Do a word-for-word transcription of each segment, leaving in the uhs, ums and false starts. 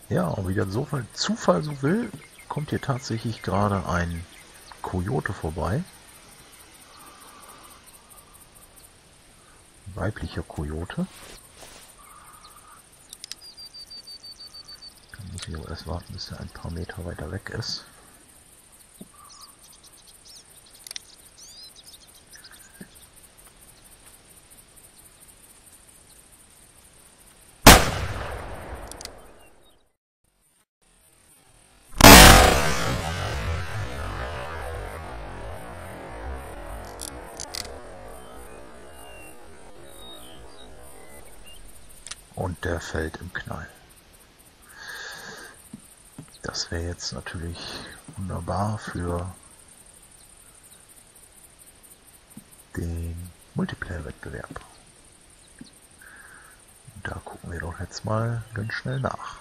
Ja, und wie der Zufall, Zufall so will, kommt hier tatsächlich gerade ein Kojote vorbei. Ein weiblicher Kojote. Dann muss ich aber erst warten, bis er ein paar Meter weiter weg ist. Und der fällt im Knall. Das wäre jetzt natürlich wunderbar für den Multiplayer-Wettbewerb. Und da gucken wir doch jetzt mal ganz schnell nach.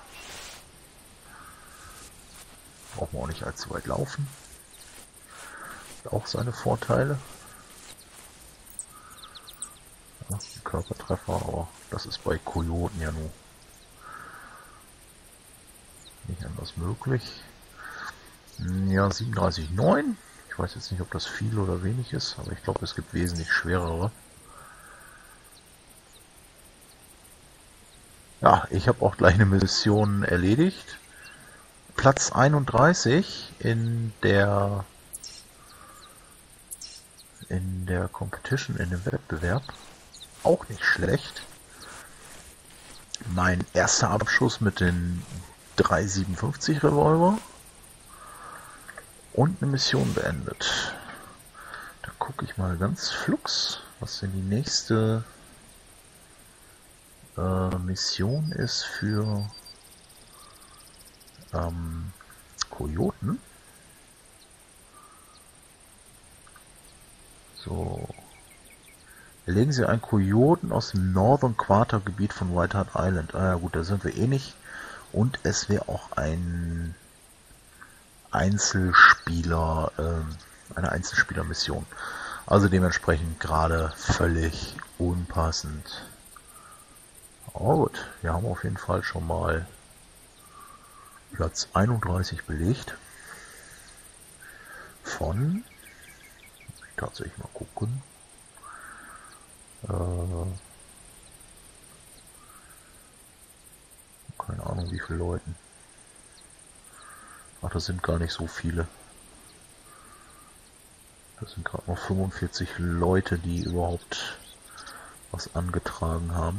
Brauchen wir auch nicht allzu weit laufen. Hat auch seine Vorteile. Ja, ein Körpertreffer, aber das ist bei Kojoten ja nur nicht anders möglich. Ja, siebenunddreißig Komma neun. Ich weiß jetzt nicht, ob das viel oder wenig ist, aber ich glaube, es gibt wesentlich schwerere. Ja, ich habe auch gleich eine Mission erledigt. Platz einunddreißig in der in der Competition, in dem Wettbewerb. Auch nicht schlecht. Mein erster Abschuss mit den drei siebenundfünfzig Revolver. Und eine Mission beendet. Da gucke ich mal ganz flugs, was denn die nächste äh, Mission ist für ähm, Kojoten. So. Erlegen Sie einen Kojoten aus dem Northern Quarter Gebiet von White Hart Island. Ah ja gut, da sind wir eh nicht. Und es wäre auch ein Einzelspieler, äh, eine Einzelspieler-Mission. Also dementsprechend gerade völlig unpassend. Aber gut, wir haben auf jeden Fall schon mal Platz einunddreißig belegt. Von, muss ich tatsächlich mal gucken, äh, keine Ahnung wie viele Leuten. Ach, das sind gar nicht so viele. Das sind gerade noch fünfundvierzig Leute, die überhaupt was angetragen haben.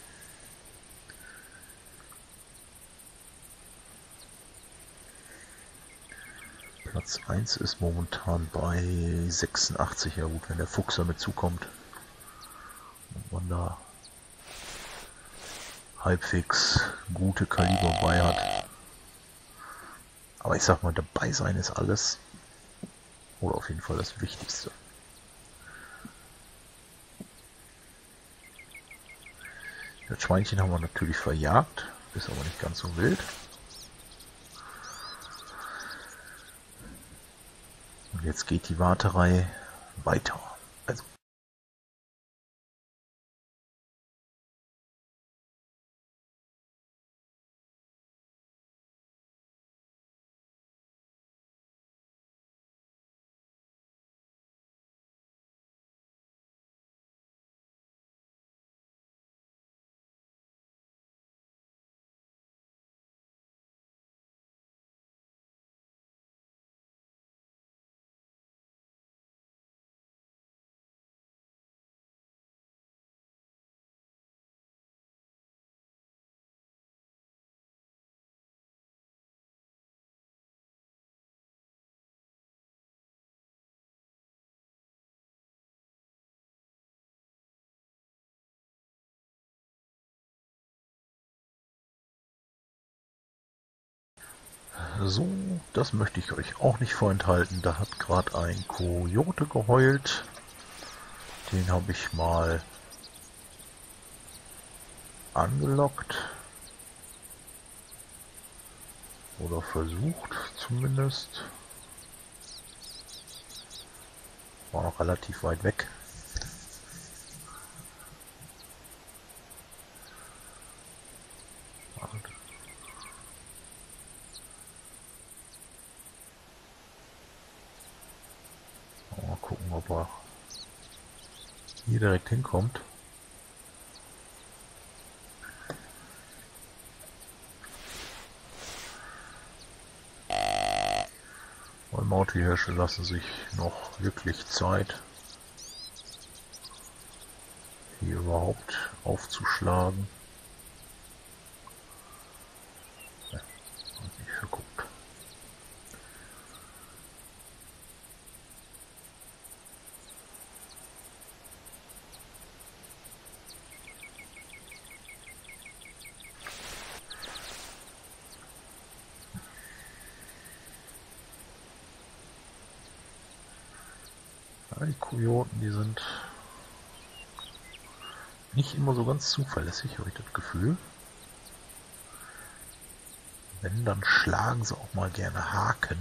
Platz eins ist momentan bei sechsundachtzig. Ja gut, wenn der Fuchs damit zukommt und man da halbwegs gute Kaliber bei hat. Aber ich sag mal, dabei sein ist alles. Oder auf jeden Fall das Wichtigste. Das Schweinchen haben wir natürlich verjagt. Ist aber nicht ganz so wild. Und jetzt geht die Warterei weiter. Also so, das möchte ich euch auch nicht vorenthalten. Da hat gerade ein Kojote geheult. Den habe ich mal angelockt. Oder versucht zumindest. War noch relativ weit weg. hier direkt hinkommt. Weil Maultierhirsche lassen sich noch wirklich Zeit, hier überhaupt aufzuschlagen. Ja, hab nicht verguckt. Ja, die Kojoten, die sind nicht immer so ganz zuverlässig, habe ich das Gefühl. Wenn, dann schlagen sie auch mal gerne Haken.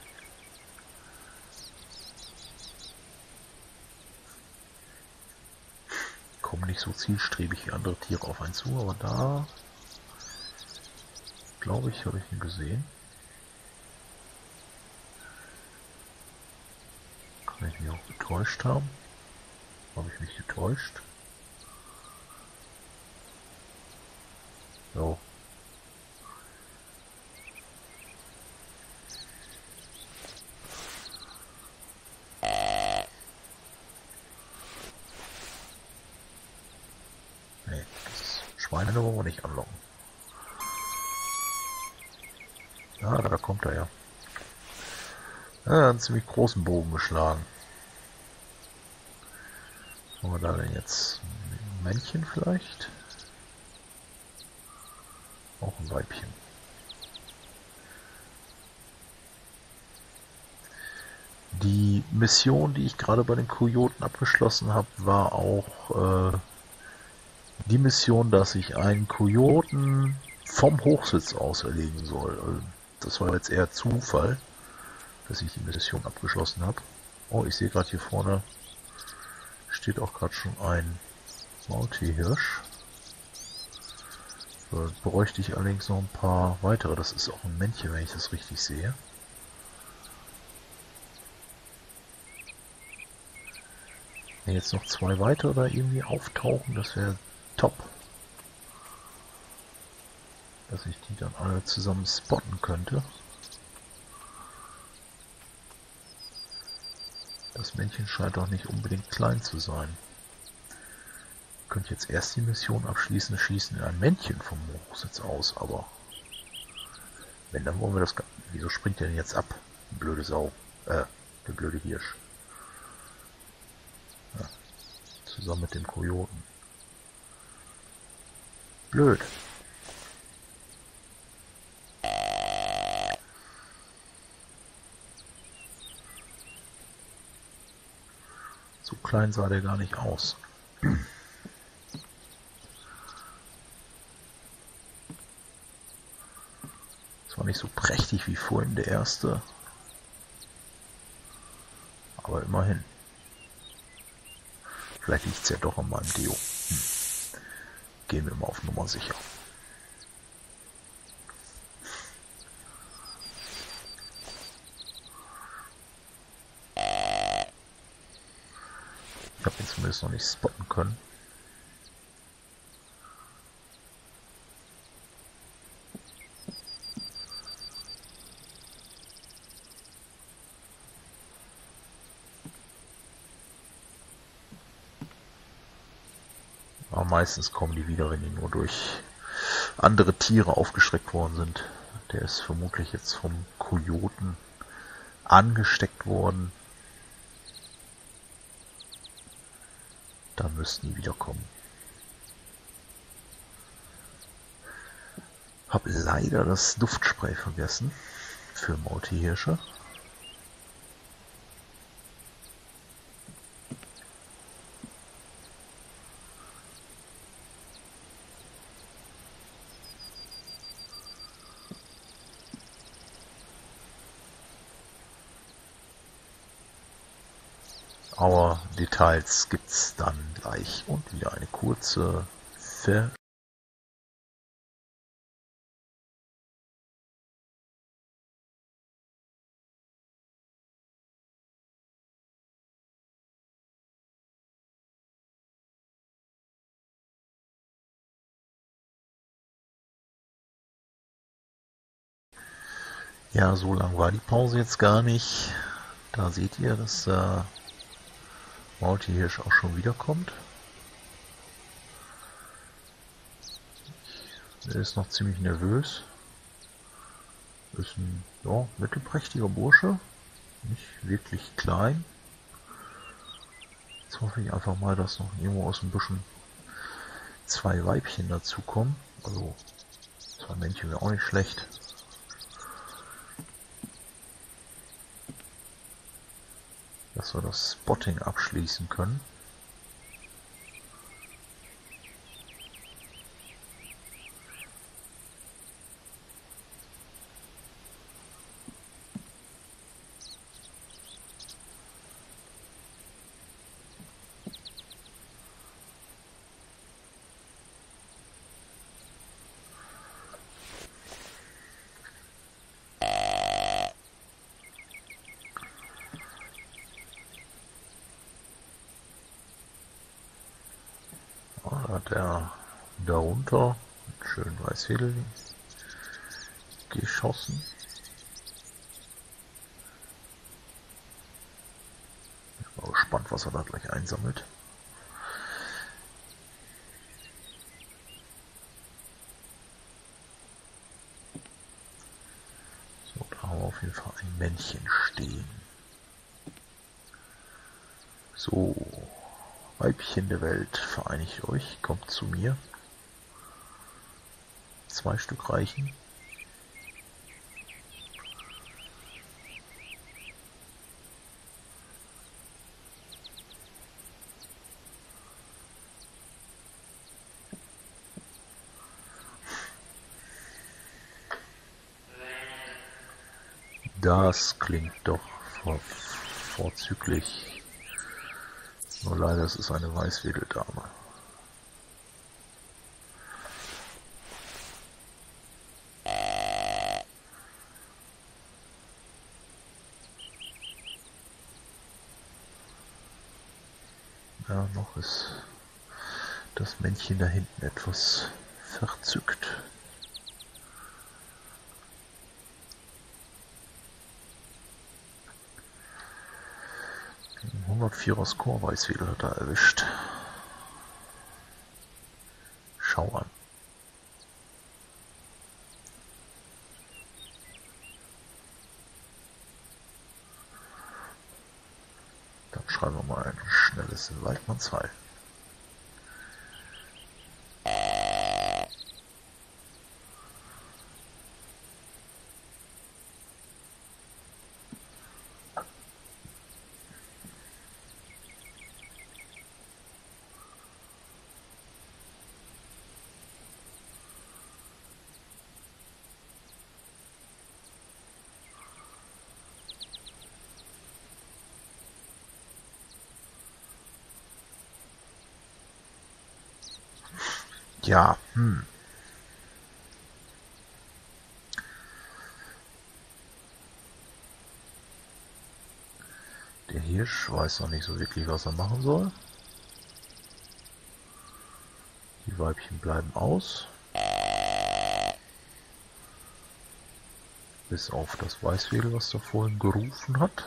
Kommen nicht so zielstrebig wie andere Tiere auf einen zu, aber da, glaube ich, habe ich ihn gesehen. Kann ich mich auch getäuscht haben? Habe ich mich getäuscht? So. Nee, das Schweine wollen wir nicht anlocken. Ah, da kommt er ja. Er hat einen ziemlich großen Bogen geschlagen. Was haben wir da denn jetzt? Ein Männchen vielleicht? Auch ein Weibchen. Die Mission, die ich gerade bei den Kojoten abgeschlossen habe, war auch äh, die Mission, dass ich einen Kojoten vom Hochsitz aus erlegen soll. Also das war jetzt eher Zufall, dass ich die Mission abgeschlossen habe. Oh, ich sehe gerade hier vorne steht auch gerade schon ein Maultierhirsch. So, dann bräuchte ich allerdings noch ein paar weitere. Das ist auch ein Männchen, wenn ich das richtig sehe. Wenn jetzt noch zwei weitere da irgendwie auftauchen, das wäre top. Dass ich die dann alle zusammen spotten könnte. Das Männchen scheint auch nicht unbedingt klein zu sein. Ich könnte jetzt erst die Mission abschließen, schießen ein Männchen vom Hochsitz aus, aber wenn, dann wollen wir das gar nicht. Wieso springt der denn jetzt ab? Die blöde Sau. Äh, der blöde Hirsch. Ja, zusammen mit dem Kojoten. Blöd. So klein sah der gar nicht aus. Zwar nicht so prächtig wie vorhin der erste, aber immerhin. Vielleicht liegt es ja doch an meinem Deo. Hm. Gehen wir mal auf Nummer sicher. Ich habe ihn zumindest noch nicht spotten können. Aber meistens kommen die wieder, wenn die nur durch andere Tiere aufgeschreckt worden sind. Der ist vermutlich jetzt vom Kojoten angesteckt worden. Dann müssten die wiederkommen. Hab leider das Duftspray vergessen für Maultierhirsche. Aber Details gibt's dann gleich und wieder eine kurze Ver Ja, so lang war die Pause jetzt gar nicht. Da seht ihr, dass äh, Maultierhirsch auch schon wiederkommt. Er ist noch ziemlich nervös. Ist ein ja, mittelprächtiger Bursche. Nicht wirklich klein. Jetzt hoffe ich einfach mal, dass noch irgendwo aus dem Büschen zwei Weibchen dazukommen. Also zwei Männchen wäre auch nicht schlecht. Dass wir das Spotting abschließen können. Da hat er darunter einen schönen Weißwedel geschossen. Ich bin mal gespannt, was er da gleich einsammelt. So, da haben wir auf jeden Fall ein Männchen stehen. So, Weibchen der Welt, vereinigt euch, kommt zu mir. Zwei Stück reichen. Das klingt doch vor, vorzüglich. Nur leider, es ist eine Weißwedeldame. Ja, noch ist das Männchen da hinten etwas verzückt. hundertvierer Score Weißwedel hat er erwischt. Schau an. Dann schreiben wir mal ein schnelles Waldmann zwei. Ja, hm. Der Hirsch weiß noch nicht so wirklich, was er machen soll. Die Weibchen bleiben aus. Bis auf das Weißwedel, was da vorhin gerufen hat.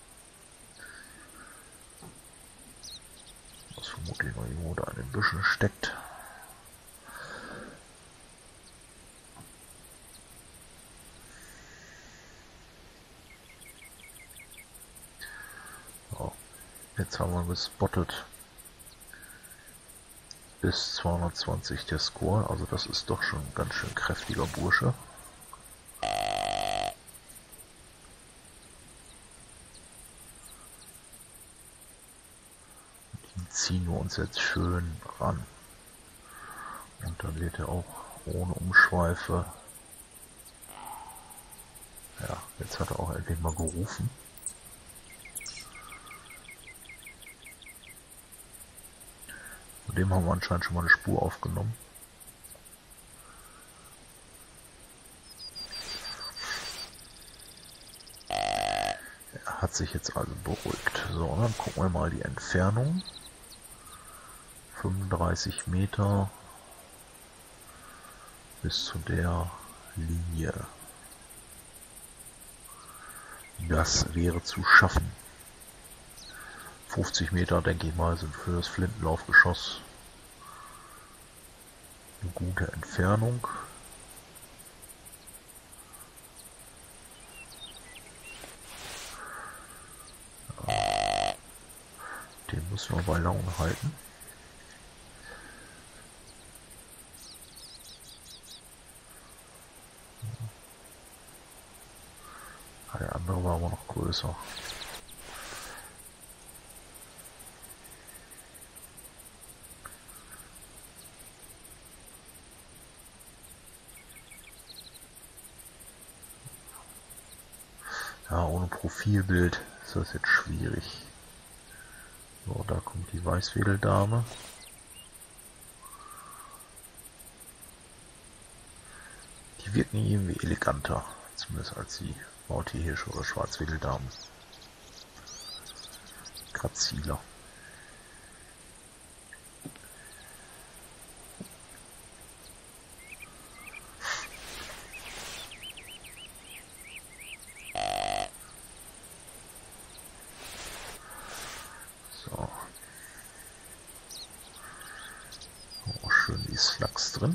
Was vermutlich noch irgendwo da in den Büschen steckt. So, jetzt haben wir gespottet. Bis zweihundertzwanzig der Score, also das ist doch schon ein ganz schön kräftiger Bursche. Den ziehen wir uns jetzt schön ran. Und dann wird er auch ohne Umschweife. Ja, jetzt hat er auch endlich mal gerufen. Von dem haben wir anscheinend schon mal eine Spur aufgenommen. Er hat sich jetzt also beruhigt. So, dann gucken wir mal die Entfernung. fünfunddreißig Meter bis zu der Linie. Das wäre zu schaffen. fünfzig Meter, denke ich mal, sind für das Flintenlaufgeschoss eine gute Entfernung. Ja. Den müssen wir bei Laune halten. Der andere war aber noch größer. Ja, ohne Profilbild ist das jetzt schwierig. So, da kommt die Weißwedeldame. Die wirken irgendwie eleganter, zumindest als die Maultierhirsche oder Schwarzwedeldamen. Graziler. So. Oh, schön die Slugs drin.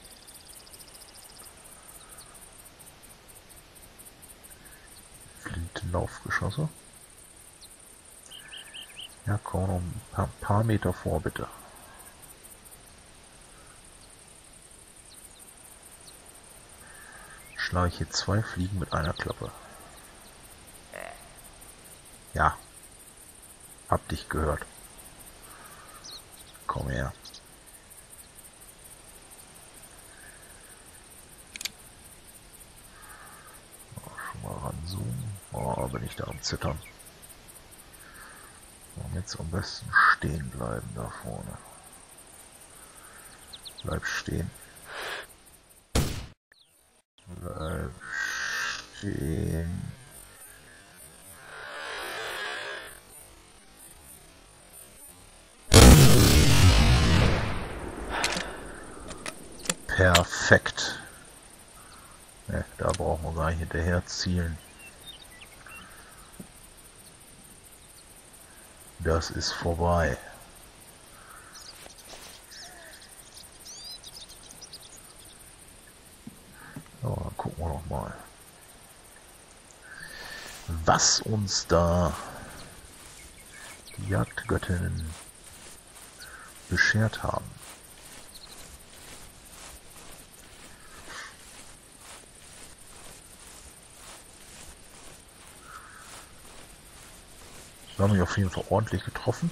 Flintenlaufgeschosse. Ja, komm noch ein paar, paar Meter vor, bitte. Schlage ich hier zwei Fliegen mit einer Klappe. Ja. Hab dich gehört. Komm her. Oh, schon mal ranzoomen. Oh, bin ich da am Zittern. Und jetzt am besten stehen bleiben da vorne. Bleib stehen. Bleib stehen. Perfekt. Ne, da brauchen wir gar nicht hinterher zielen. Das ist vorbei. So, dann gucken wir noch mal, was uns da die Jagdgöttinnen beschert haben. Wir haben mich auf jeden Fall ordentlich getroffen.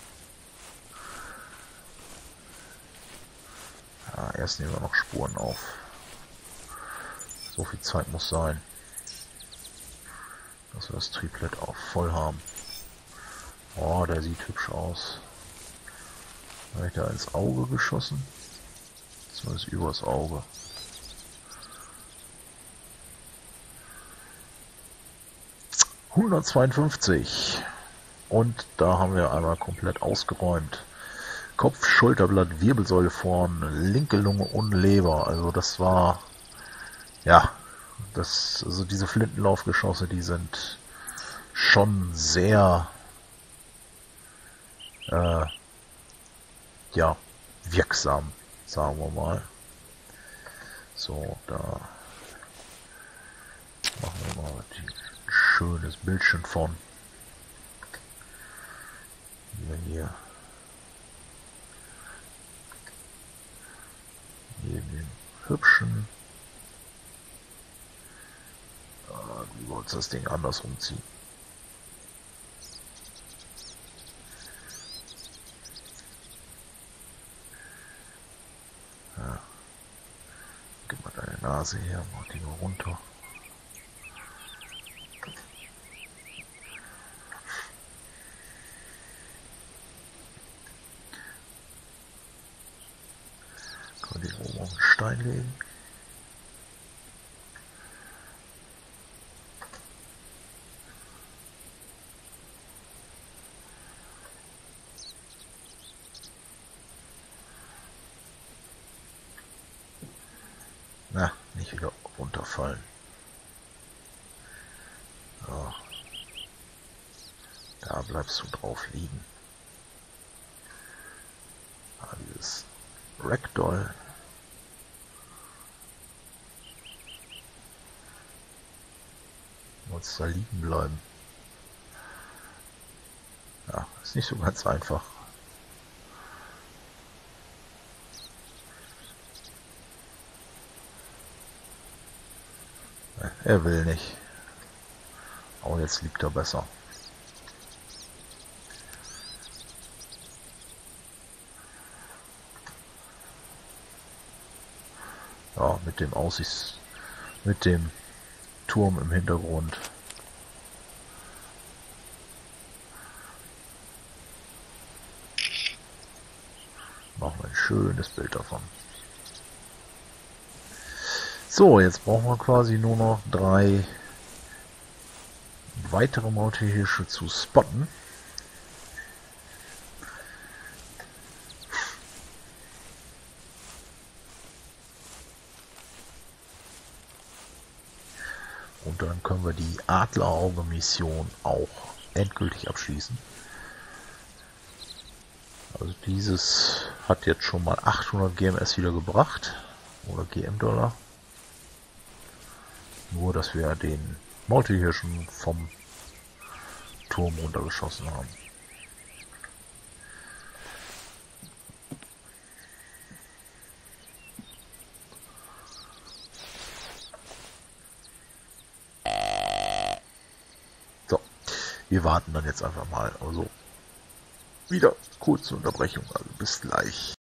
Ja, erst nehmen wir noch Spuren auf. So viel Zeit muss sein, dass wir das Triplet auch voll haben. Oh, der sieht hübsch aus. Habe ich da ins Auge geschossen? Zumindest übers Auge. hundertzweiundfünfzig. Und da haben wir einmal komplett ausgeräumt. Kopf, Schulterblatt, Wirbelsäule vorn, linke Lunge und Leber. Also das war, ja, das, also diese Flintenlaufgeschosse, die sind schon sehr, äh, ja, wirksam, sagen wir mal. So, da machen wir mal ein schönes Bildchen von. Wir hier neben dem hübschen. Ah, du wolltest das Ding anders umziehen. Ja. Gib mal deine Nase her, mach die mal runter. Kann ich oben auf den Stein legen. Na, nicht wieder runterfallen. So. Da bleibst du drauf liegen. Ah, dieses Ragdoll. Muss da liegen bleiben. Ja, ist nicht so ganz einfach. Er will nicht. Oh, jetzt liegt er besser. Ja, mit dem Aussichts... mit dem Turm im Hintergrund. Machen wir ein schönes Bild davon. So, jetzt brauchen wir quasi nur noch drei weitere Maultierhirsche zu spotten. Und dann können wir die Adlerauge-Mission auch endgültig abschließen. Also dieses hat jetzt schon mal achthundert G M S wieder gebracht. Oder G M-Dollar. Nur, dass wir den Maultierhirschen vom Turm runtergeschossen haben. So, wir warten dann jetzt einfach mal. Also wieder kurze Unterbrechung, also bis gleich.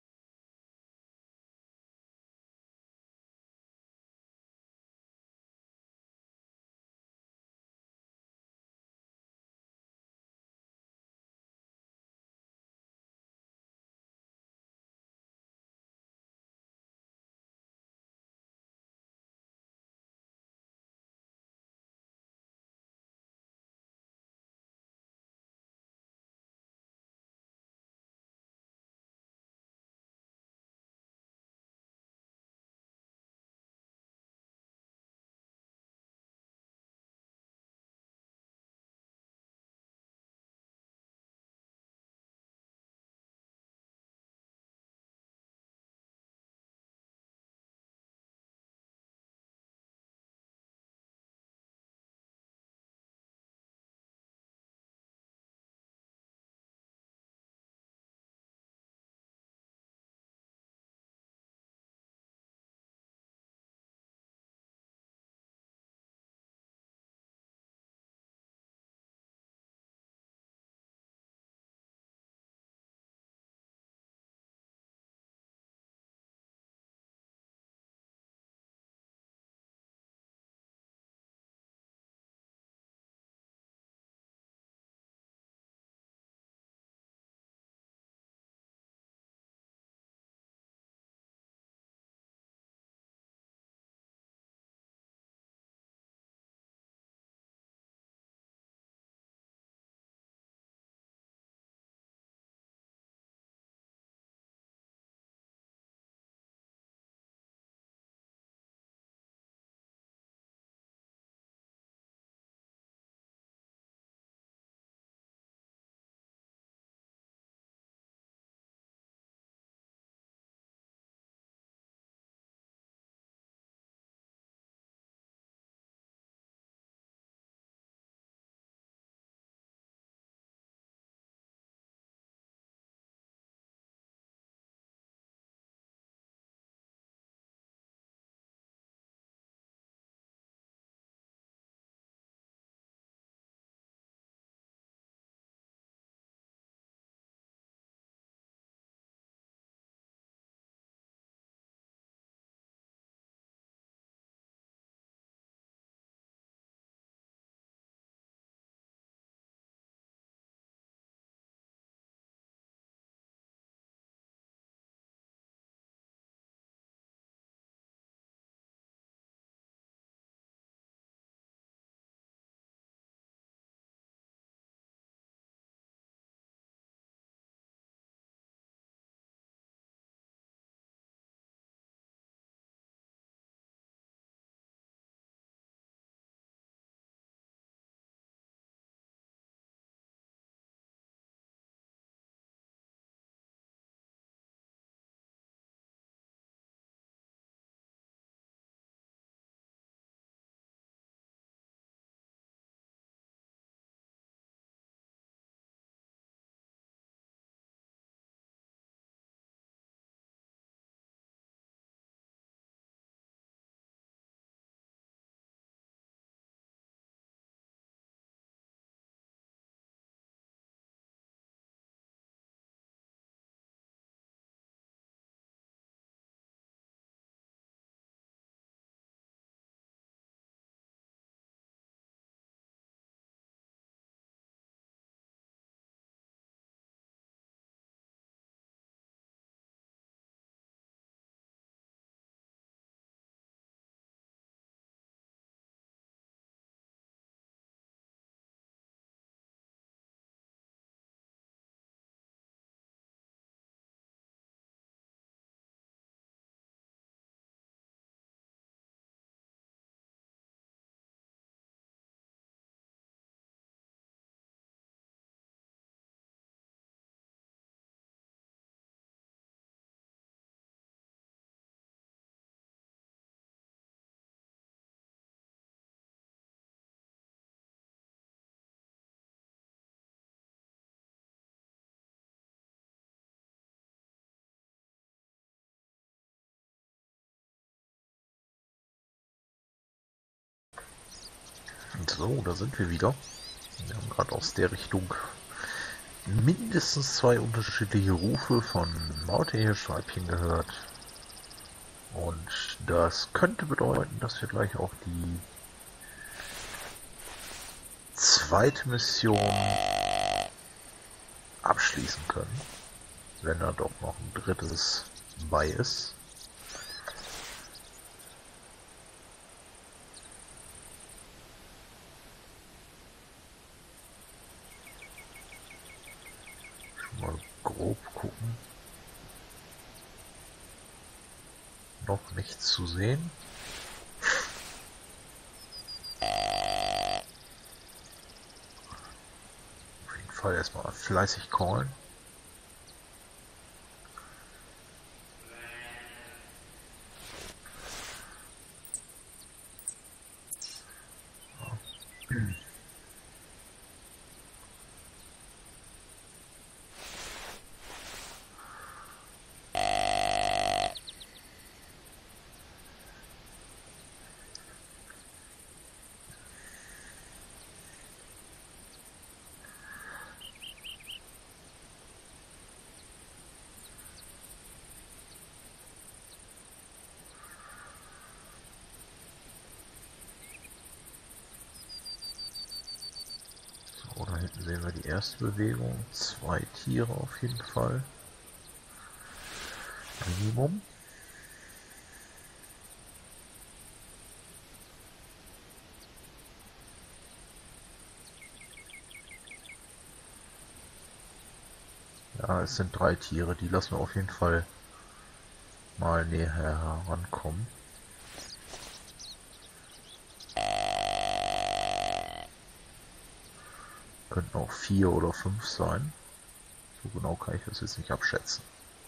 So, da sind wir wieder. Wir haben gerade aus der Richtung mindestens zwei unterschiedliche Rufe von Maultierhirschweibchen gehört. Und das könnte bedeuten, dass wir gleich auch die zweite Mission abschließen können. Wenn da doch noch ein drittes bei ist. Schon mal grob gucken. Noch nichts zu sehen. Auf jeden Fall erstmal fleißig callen. Da hinten sehen wir die erste Bewegung. Zwei Tiere auf jeden Fall. Minimum. Ja, es sind drei Tiere. Die lassen wir auf jeden Fall mal näher herankommen. Könnten auch vier oder fünf sein. So genau kann ich das jetzt nicht abschätzen.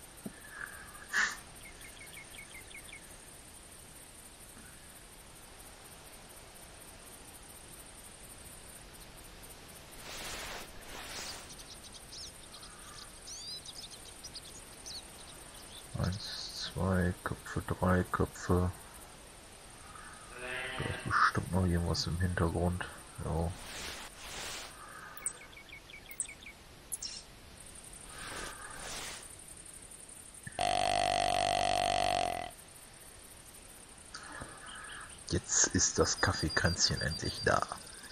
Eins, zwei Köpfe, drei Köpfe. Da ist bestimmt noch irgendwas im Hintergrund. Ja. Jetzt ist das Kaffeekränzchen endlich da.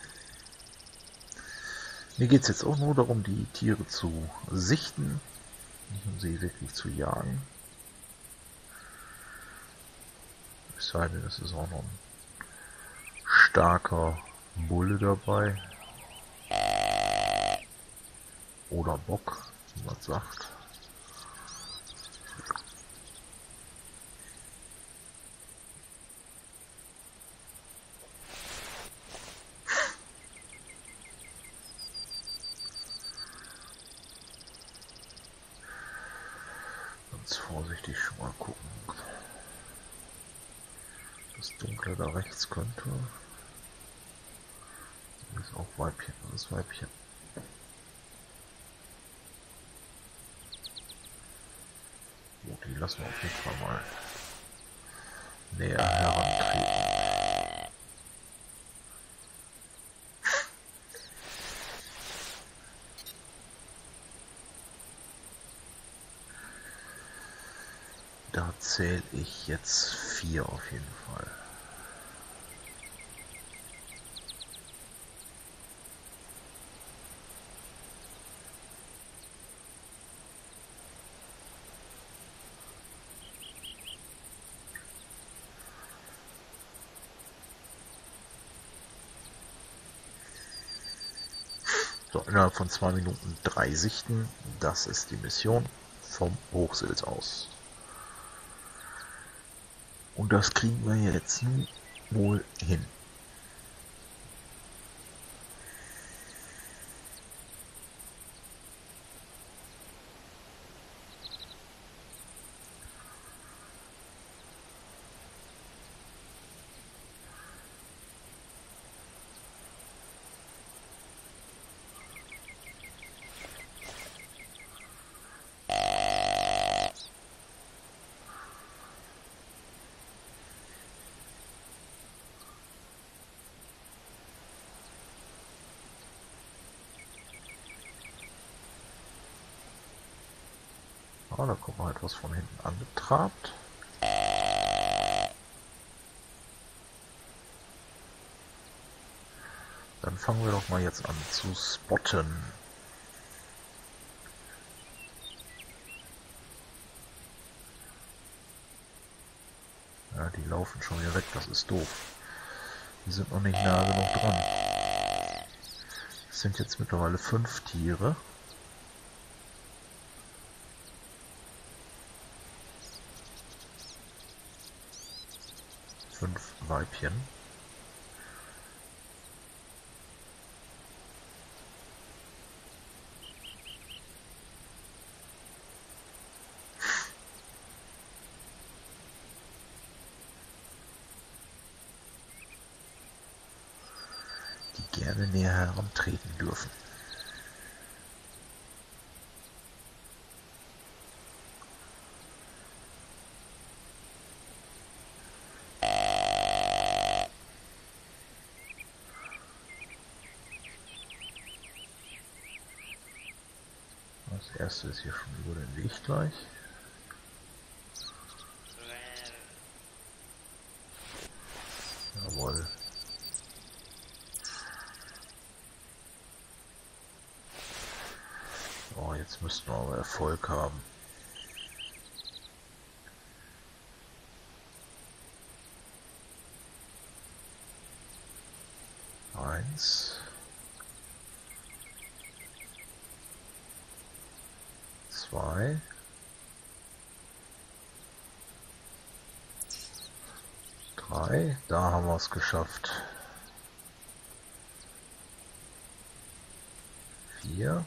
Mir geht es jetzt auch nur darum, die Tiere zu sichten, nicht um sie wirklich zu jagen. Es sei denn, es ist auch noch ein starker Bulle dabei. Oder Bock, wie man sagt. Ganz vorsichtig schon mal gucken. Das Dunkle da rechts könnte. Das ist auch Weibchen, das ist Weibchen. Gut, die lassen wir auf jeden Fall mal näher herantreten. Da zähle ich jetzt vier auf jeden Fall. So, innerhalb von zwei Minuten drei Sichten. Das ist die Mission vom Hochsils aus. Und das kriegen wir jetzt nun wohl hin. Ah, da kommt mal etwas von hinten angetrabt. Dann fangen wir doch mal jetzt an zu spotten. Ja, die laufen schon wieder weg, das ist doof. Die sind noch nicht nah genug dran. Es sind jetzt mittlerweile fünf Tiere. Fünf Weibchen. Die gerne näher herantreten dürfen. Das erste ist hier schon über den Weg gleich. Jawohl. Oh, jetzt müssten wir aber Erfolg haben. Eins. Zwei. Drei. Da haben wir es geschafft. Vier.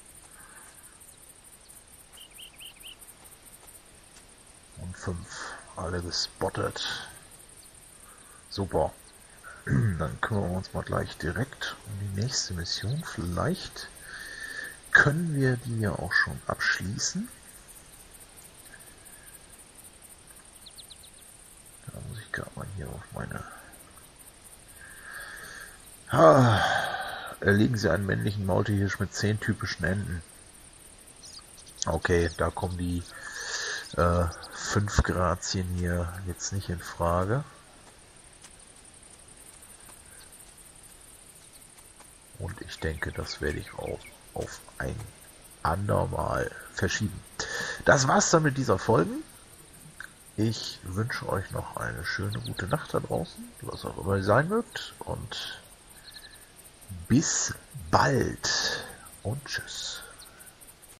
Und fünf. Alle gespottet. Super. Dann kümmern wir uns mal gleich direkt um die nächste Mission. Vielleicht können wir die ja auch schon abschließen. Da muss ich gerade mal hier auf meine... Ah, erlegen Sie einen männlichen Maultierhirsch mit zehn typischen Enden. Okay, da kommen die äh, fünf Grazien hier jetzt nicht in Frage. Und ich denke, das werde ich auch auf ein andermal verschieben. Das war's dann mit dieser Folge. Ich wünsche euch noch eine schöne gute Nacht da draußen, was auch immer ihr sein mögt. Und bis bald und tschüss.